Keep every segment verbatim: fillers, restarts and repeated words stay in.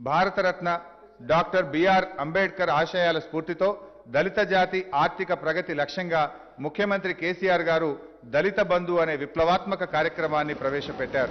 Bharat Ratna doctor BR Ambedkar ఆశయాల స్ఫూర్తితో దళిత జాతి ఆర్థిక ప్రగతి లక్ష్యంగా ముఖ్యమంత్రి కేసీఆర్ గారు దళిత బంధు అనే విప్లవాత్మక కార్యక్రమాన్ని ప్రవేశపెట్టారు.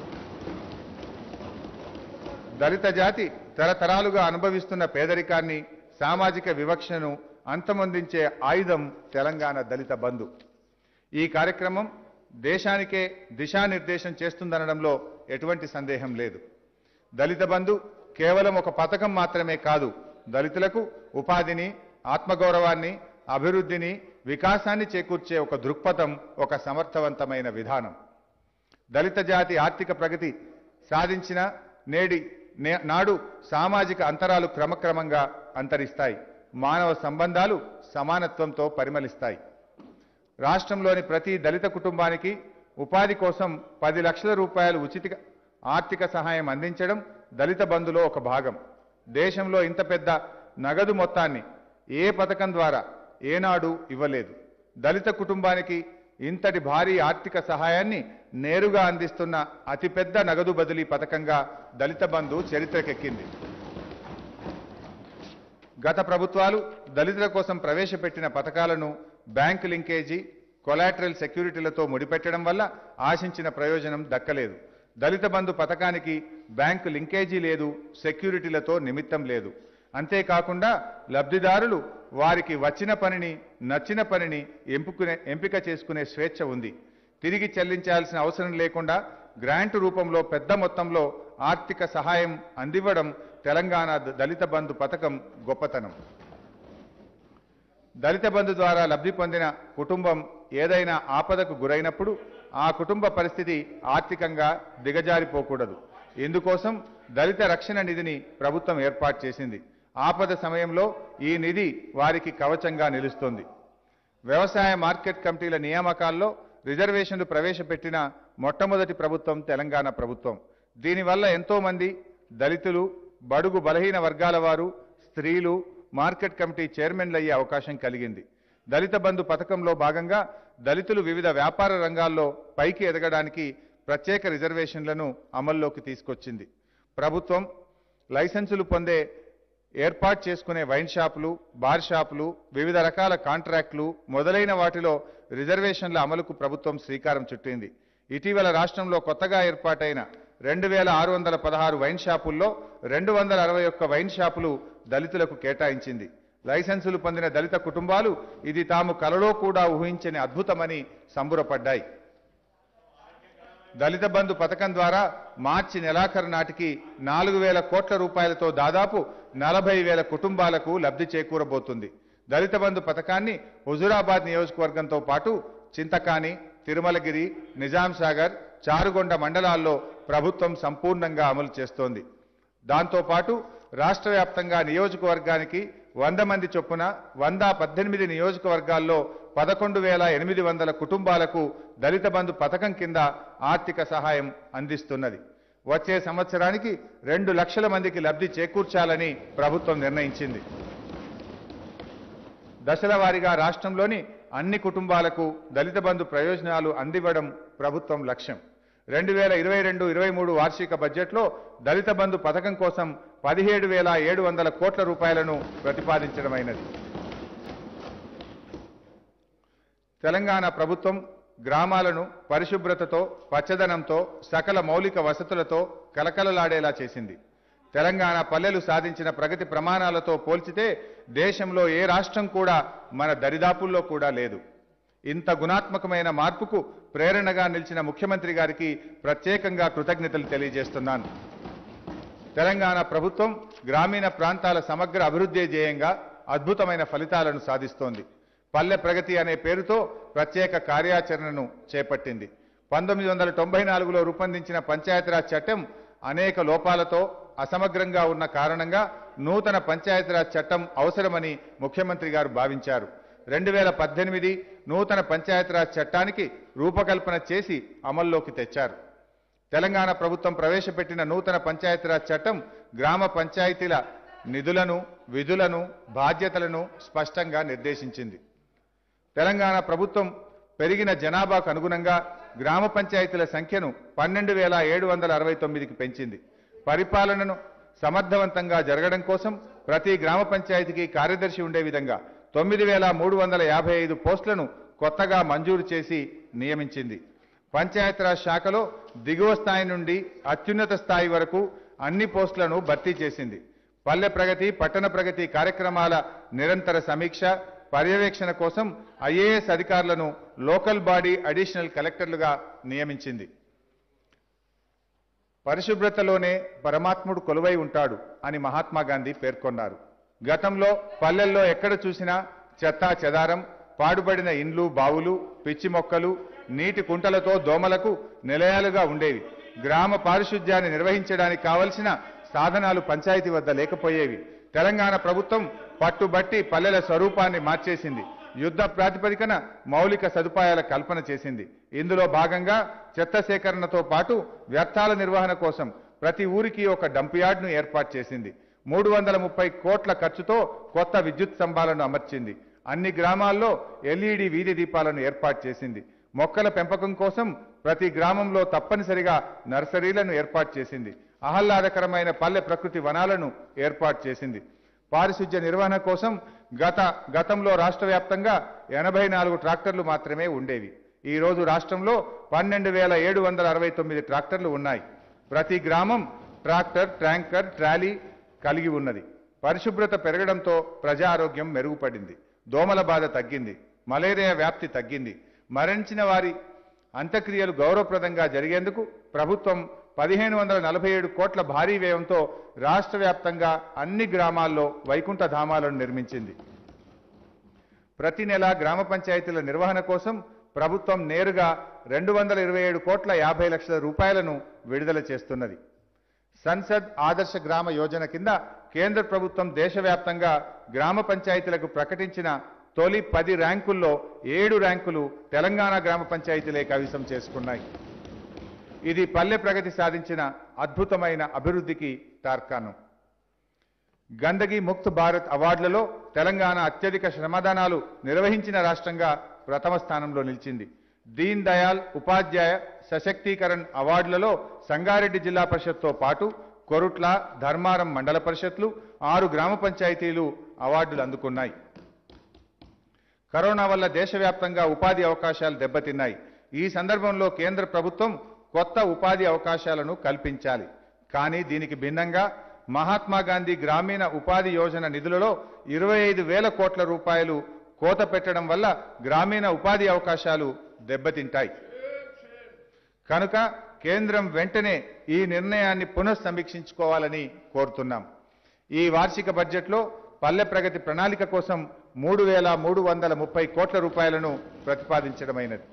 దళిత జాతి తరతరాలుగా అనుభవిస్తున్న పేదరికాన్ని, సామాజిక వివక్షను అంతమొందించే ఆయుధం తెలంగాణ దళిత బంధు. ఈ కార్యక్రమం దేశానికే దిశానిర్దేశం చేస్తుందనడంలో ఎటువంటి సందేహం లేదు. దళిత బంధు కేవలం ఒక పథకం మాత్రమే కాదు, దళితులకు ఉపాధిని, ఆత్మగౌరవాన్ని, అభివృద్ధిని, వికాసాన్ని చేకూర్చే ఒక దృక్పథం, ఒక సమర్థవంతమైన విధానం. దళిత జాతి ఆర్థిక ప్రగతి సాధించిన నేడి నాడు సామాజిక అంతరాలు క్రమక్రమంగా అంతరిస్తాయి, మానవ సంబంధాలు సమానత్వంతో పరిమళిస్తాయి. రాష్ట్రంలోని ప్రతి దళిత కుటుంబానికి ఉపాధి కోసం పది లక్షల రూపాయలు ఉచిత ఆర్థిక సహాయం అందించడం దళిత బంధులో ఒక భాగం. దేశంలో ఇంత పెద్ద నగదు మొత్తాన్ని ఏ పథకం ద్వారా ఏనాడు ఇవ్వలేదు. దళిత కుటుంబానికి ఇంతటి భారీ ఆర్థిక సహాయాన్ని నేరుగా అందిస్తున్న అతిపెద్ద నగదు బదిలీ పథకంగా దళిత బంధు చరిత్రకెక్కింది. గత ప్రభుత్వాలు దళితుల కోసం ప్రవేశపెట్టిన పథకాలను బ్యాంకు లింకేజీ, కొలాటరల్ సెక్యూరిటీలతో ముడిపెట్టడం వల్ల ఆశించిన ప్రయోజనం దక్కలేదు. దళిత బంధు పథకానికి బ్యాంకు లింకేజీ లేదు, సెక్యూరిటీలతో నిమిత్తం లేదు. అంతేకాకుండా లబ్ధిదారులు వారికి వచ్చిన పనిని, నచ్చిన పనిని ఎంపుకునే ఎంపిక చేసుకునే స్వేచ్ఛ ఉంది. తిరిగి చెల్లించాల్సిన అవసరం లేకుండా గ్రాంట్ రూపంలో పెద్ద మొత్తంలో ఆర్థిక సహాయం అందివ్వడం తెలంగాణ దళిత బంధు పథకం గొప్పతనం. దళిత బంధు ద్వారా లబ్ధి పొందిన కుటుంబం ఏదైనా ఆపదకు గురైనప్పుడు ఆ కుటుంబ పరిస్థితి ఆర్థికంగా దిగజారిపోకూడదు. ఇందుకోసం దళిత రక్షణ నిధిని ప్రభుత్వం ఏర్పాటు చేసింది. ఆపద సమయంలో ఈ నిధి వారికి కవచంగా నిలుస్తుంది. వ్యవసాయ మార్కెట్ కమిటీల నియామకాల్లో రిజర్వేషన్లు ప్రవేశపెట్టిన మొట్టమొదటి ప్రభుత్వం తెలంగాణ ప్రభుత్వం. దీనివల్ల ఎంతో మంది దళితులు, బడుగు బలహీన వర్గాల వారు, స్త్రీలు మార్కెట్ కమిటీ చైర్మన్లు అయ్యే అవకాశం కలిగింది. దళిత బంధు పథకంలో భాగంగా దళితులు వివిధ వ్యాపార రంగాల్లో పైకి ఎదగడానికి ప్రత్యేక రిజర్వేషన్లను అమల్లోకి తీసుకొచ్చింది. ప్రభుత్వం లైసెన్సులు పొందే ఏర్పాటు చేసుకునే వైన్ షాపులు, బార్ షాపులు, వివిధ రకాల కాంట్రాక్టులు మొదలైన వాటిలో రిజర్వేషన్ల అమలుకు ప్రభుత్వం శ్రీకారం చుట్టింది. ఇటీవల రాష్ట్రంలో కొత్తగా ఏర్పాటైన రెండు వేల ఆరు వందల పదహారు వైన్ షాపుల్లో రెండు వందల అరవై ఒక్క వైన్ షాపులు దళితులకు కేటాయించింది. లైసెన్సులు పొందిన దళిత కుటుంబాలు ఇది తాము కలలో కూడా ఊహించని అద్భుతమని సంబురపడ్డాయి. దళిత బంధు పథకం ద్వారా మార్చి నెలాఖరు నాటికి నాలుగు వేల కోట్ల రూపాయలతో దాదాపు నలభై వేల కుటుంబాలకు లబ్ధి చేకూరబోతుంది. దళిత బంధు పథకాన్ని హుజూరాబాద్ నియోజకవర్గంతో పాటు చింతకాని, తిరుమలగిరి, నిజాం సాగర్, చారుగొండ మండలాల్లో ప్రభుత్వం సంపూర్ణంగా అమలు చేస్తోంది. దాంతోపాటు రాష్ట్ర వ్యాప్తంగా నియోజకవర్గానికి వంద మంది చొప్పున వంద పద్దెనిమిది నియోజకవర్గాల్లో పదకొండు వేల ఎనిమిది వందల కుటుంబాలకు దళిత బంధు పథకం కింద ఆర్థిక సహాయం అందిస్తున్నది. వచ్చే సంవత్సరానికి రెండు లక్షల మందికి లబ్ధి చేకూర్చాలని ప్రభుత్వం నిర్ణయించింది. దశల వారీగా రాష్ట్రంలోని అన్ని కుటుంబాలకు దళిత బంధు ప్రయోజనాలు అందివ్వడం ప్రభుత్వం లక్ష్యం. రెండు వేల ఇరవై రెండు ఇరవై మూడు వార్షిక బడ్జెట్లో దళిత బంధు పథకం కోసం పదిహేడు వేల ఏడు వందల కోట్ల రూపాయలను ప్రతిపాదించడమైనది. తెలంగాణ ప్రభుత్వం గ్రామాలను పరిశుభ్రతతో, పచ్చదనంతో, సకల మౌలిక వసతులతో కలకలలాడేలా చేసింది. తెలంగాణ పల్లెలు సాధించిన ప్రగతి ప్రమాణాలతో పోల్చితే దేశంలో ఏ రాష్ట్రం కూడా మన దరిదాపుల్లో కూడా లేదు. ఇంత గుణాత్మకమైన మార్పుకు ప్రేరణగా నిలిచిన ముఖ్యమంత్రి గారికి ప్రత్యేకంగా కృతజ్ఞతలు తెలియజేస్తున్నాను. తెలంగాణ ప్రభుత్వం గ్రామీణ ప్రాంతాల సమగ్ర అభివృద్ధి ధ్యేయంగా అద్భుతమైన ఫలితాలను సాధిస్తోంది. పల్లె ప్రగతి అనే పేరుతో ప్రత్యేక కార్యాచరణను చేపట్టింది. పంతొమ్మిది వందల తొంభై నాలుగులో రూపొందించిన పంచాయతీరాజ్ చట్టం అనేక లోపాలతో అసమగ్రంగా ఉన్న కారణంగా నూతన పంచాయతీరాజ్ చట్టం అవసరమని ముఖ్యమంత్రి గారు భావించారు. రెండు వేల పద్దెనిమిది నూతన పంచాయతీరాజ్ చట్టానికి రూపకల్పన చేసి అమల్లోకి తెచ్చారు. తెలంగాణ ప్రభుత్వం ప్రవేశపెట్టిన నూతన పంచాయతీరాజ్ చట్టం గ్రామ పంచాయతీల నిధులను, విధులను, బాధ్యతలను స్పష్టంగా నిర్దేశించింది. తెలంగాణ ప్రభుత్వం పెరిగిన జనాభాకు అనుగుణంగా గ్రామ పంచాయతీల సంఖ్యను పన్నెండు వేల ఏడు వందల అరవై తొమ్మిదికి పెంచింది. పరిపాలనను సమర్థవంతంగా జరగడం కోసం ప్రతి గ్రామ పంచాయతీకి కార్యదర్శి ఉండే విధంగా తొమ్మిది వేల మూడు వందల యాభై ఐదు పోస్టులను కొత్తగా మంజూరు చేసి నియమించింది. పంచాయతీరాజ్ శాఖలో దిగువ స్థాయి నుండి అత్యున్నత స్థాయి వరకు అన్ని పోస్టులను భర్తీ చేసింది. పల్లె ప్రగతి, పట్టణ ప్రగతి కార్యక్రమాల నిరంతర సమీక్ష, పర్యవేక్షణ కోసం ఐఏఎస్ అధికారులను లోకల్ బాడీ అడిషనల్ కలెక్టర్లుగా నియమించింది. పరిశుభ్రతలోనే పరమాత్ముడు కొలువై ఉంటాడు అని మహాత్మా గాంధీ పేర్కొన్నారు. గతంలో పల్లెల్లో ఎక్కడ చూసినా చెత్తా చెదారం, పాడుబడిన ఇండ్లు, బావులు, పిచ్చి మొక్కలు, నీటి కుంటలతో దోమలకు నిలయాలుగా ఉండేవి. గ్రామ పారిశుధ్యాన్ని నిర్వహించడానికి కావలసిన సాధనాలు పంచాయతీ వద్ద లేకపోయేవి. తెలంగాణ ప్రభుత్వం పట్టుబట్టి పల్లెల స్వరూపాన్ని మార్చేసింది. యుద్ధ ప్రాతిపదికన మౌలిక సదుపాయాల కల్పన చేసింది. ఇందులో భాగంగా చెత్త సేకరణతో పాటు వ్యర్థాల నిర్వహణ కోసం ప్రతి ఊరికి ఒక డంప్ యార్డ్ను ఏర్పాటు చేసింది. మూడు వందల ముప్పై కోట్ల ఖర్చుతో కొత్త విద్యుత్ స్తంభాలను అమర్చింది. అన్ని గ్రామాల్లో ఎల్ఈడి వీధి దీపాలను ఏర్పాటు చేసింది. మొక్కల పెంపకం కోసం ప్రతి గ్రామంలో తప్పనిసరిగా నర్సరీలను ఏర్పాటు చేసింది. ఆహ్లాదకరమైన పల్లె ప్రకృతి వనాలను ఏర్పాటు చేసింది. పారిశుధ్య నిర్వహణ కోసం గత గతంలో రాష్ట్ర వ్యాప్తంగా ఎనభై నాలుగు ట్రాక్టర్లు మాత్రమే ఉండేవి. ఈ రోజు రాష్ట్రంలో పన్నెండు వేల ఏడు వందల అరవై తొమ్మిది ట్రాక్టర్లు ఉన్నాయి. ప్రతి గ్రామం ట్రాక్టర్, ట్యాంకర్, ట్రాలీ కలిగి ఉన్నది. పరిశుభ్రత పెరగడంతో ప్రజా ఆరోగ్యం మెరుగుపడింది. దోమల బాధ తగ్గింది. మలేరియా వ్యాప్తి తగ్గింది. మరణించిన వారి అంత్యక్రియలు గౌరవప్రదంగా జరిగేందుకు ప్రభుత్వం పదిహేను వందల నలభై ఏడు కోట్ల భారీ వ్యయంతో రాష్ట్ర వ్యాప్తంగా అన్ని గ్రామాల్లో వైకుంఠ ధామాలను నిర్మించింది. ప్రతి నెల గ్రామ పంచాయతీల నిర్వహణ కోసం ప్రభుత్వం నేరుగా రెండు వందల ఇరవై ఏడు కోట్ల యాభై లక్షల రూపాయలను విడుదల చేస్తున్నది. సంసద్ ఆదర్శ గ్రామ యోజన కింద కేంద్ర ప్రభుత్వం దేశవ్యాప్తంగా గ్రామ పంచాయతీలకు ప్రకటించిన తొలి పది ర్యాంకుల్లో ఏడు ర్యాంకులు తెలంగాణ గ్రామ పంచాయతీలే కైవసం చేసుకున్నాయి. ఇది పల్లె ప్రగతి సాధించిన అద్భుతమైన అభివృద్ధికి తార్కాణం. గందగి ముక్త్ భారత్ అవార్డులలో తెలంగాణ అత్యధిక శ్రమదానాలు నిర్వహించిన రాష్ట్రంగా ప్రథమ స్థానంలో నిలిచింది. దీన్ దయాల్ ఉపాధ్యాయ సశక్తీకరణ్ అవార్డులలో సంగారెడ్డి జిల్లా పరిషత్తో పాటు కొరుట్ల, ధర్మారం మండల పరిషత్లు, ఆరు గ్రామ పంచాయతీలు అవార్డులు అందుకున్నాయి. కరోనా వల్ల దేశవ్యాప్తంగా ఉపాధి అవకాశాలు దెబ్బతిన్నాయి. ఈ సందర్భంలో కేంద్ర ప్రభుత్వం కొత్త ఉపాధి అవకాశాలను కల్పించాలి. కానీ దీనికి భిన్నంగా మహాత్మా గాంధీ గ్రామీణ ఉపాధి యోజన నిధులలో ఇరవై ఐదు వేల కోట్ల రూపాయలు కోత పెట్టడం వల్ల గ్రామీణ ఉపాధి అవకాశాలు దెబ్బతింటాయి. కనుక కేంద్రం వెంటనే ఈ నిర్ణయాన్ని పునఃసమీక్షించుకోవాలని కోరుతున్నాం. ఈ వార్షిక బడ్జెట్లో పల్లె ప్రగతి ప్రణాళిక కోసం మూడు వేల మూడు వందల ముప్పై కోట్ల రూపాయలను ప్రతిపాదించడమైనది.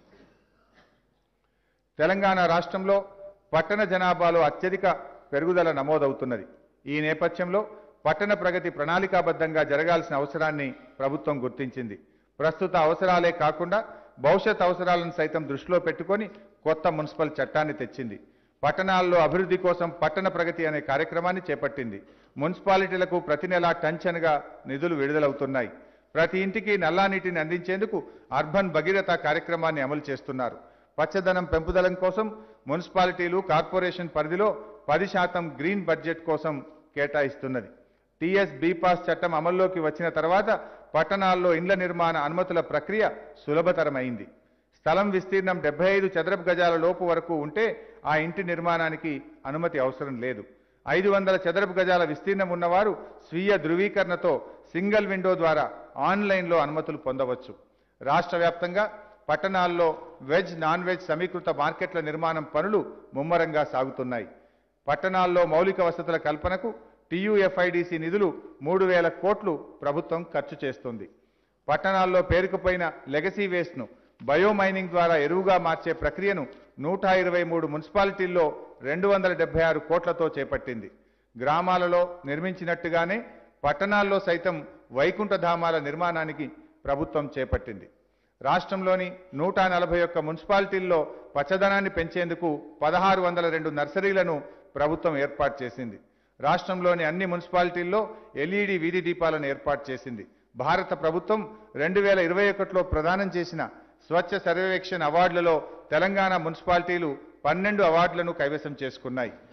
తెలంగాణ రాష్ట్రంలో పట్టణ జనాభాలో అత్యధిక పెరుగుదల నమోదవుతున్నది. ఈ నేపథ్యంలో పట్టణ ప్రగతి ప్రణాళికాబద్ధంగా జరగాల్సిన అవసరాన్ని ప్రభుత్వం గుర్తించింది. ప్రస్తుత అవసరాలే కాకుండా భవిష్యత్ అవసరాలను సైతం దృష్టిలో పెట్టుకొని కొత్త మున్సిపల్ చట్టాన్ని తెచ్చింది. పట్టణాల్లో అభివృద్ధి కోసం పట్టణ ప్రగతి అనే కార్యక్రమాన్ని చేపట్టింది. మున్సిపాలిటీలకు ప్రతి నెలా టంచన్గా నిధులు విడుదలవుతున్నాయి. ప్రతి ఇంటికి నల్లా నీటిని అందించేందుకు అర్బన్ భగీరథ కార్యక్రమాన్ని అమలు చేస్తున్నారు. పచ్చదనం పెంపుదలం కోసం మున్సిపాలిటీలు, కార్పొరేషన్ పరిధిలో పది శాతం గ్రీన్ బడ్జెట్ కోసం కేటాయిస్తున్నది. టీఎస్ బీపాస్ చట్టం అమల్లోకి వచ్చిన తర్వాత పట్టణాల్లో ఇండ్ల నిర్మాణ అనుమతుల ప్రక్రియ సులభతరమైంది. స్థలం విస్తీర్ణం డెబ్బై ఐదు చదరపు గజాల లోపు వరకు ఉంటే ఆ ఇంటి నిర్మాణానికి అనుమతి అవసరం లేదు. ఐదు వందల చదరపు గజాల విస్తీర్ణం ఉన్నవారు స్వీయ ధృవీకరణతో సింగిల్ విండో ద్వారా ఆన్లైన్లో అనుమతులు పొందవచ్చు. రాష్ట్ర వ్యాప్తంగా పట్టణాల్లో వెజ్, నాన్ వెజ్ సమీకృత మార్కెట్ల నిర్మాణం పనులు ముమ్మరంగా సాగుతున్నాయి. పట్టణాల్లో మౌలిక వసతుల కల్పనకు టీయూఎఫ్ఐడిసి నిధులు మూడు వేల కోట్లు ప్రభుత్వం ఖర్చు చేస్తుంది. పట్టణాల్లో పేరుకుపోయిన లెగసీ వేస్ట్ను బయోమైనింగ్ ద్వారా ఎరువుగా మార్చే ప్రక్రియను నూట ఇరవై మూడు మున్సిపాలిటీల్లో రెండు వందల డెబ్బై ఆరు కోట్లతో చేపట్టింది. గ్రామాలలో నిర్మించినట్టుగానే పట్టణాల్లో సైతం వైకుంఠ ధామాల నిర్మాణానికి ప్రభుత్వం చేపట్టింది. రాష్ట్రంలోని నూట నలభై ఒక్క మున్సిపాలిటీల్లో పచ్చదనాన్ని పెంచేందుకు పదహారు వందల రెండు నర్సరీలను ప్రభుత్వం ఏర్పాటు చేసింది. రాష్ట్రంలోని అన్ని మున్సిపాలిటీల్లో ఎల్ఈడి వీధి దీపాలను ఏర్పాటు చేసింది. భారత ప్రభుత్వం రెండు వేల ఇరవై ఒకటిలో ప్రదానం చేసిన స్వచ్ఛ సర్వేక్షణ్ అవార్డులలో తెలంగాణ మున్సిపాలిటీలు పన్నెండు అవార్డులను కైవసం చేసుకున్నాయి.